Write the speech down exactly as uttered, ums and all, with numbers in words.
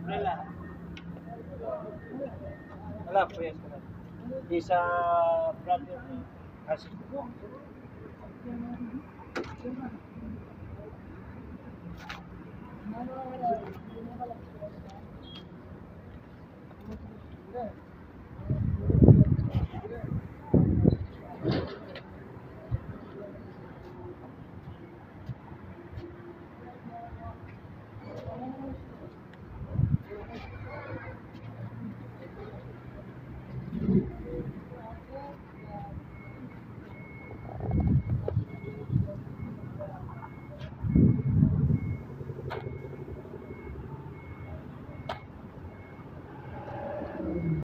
Wala. Wala po yan. Di sa brother mo. Kasi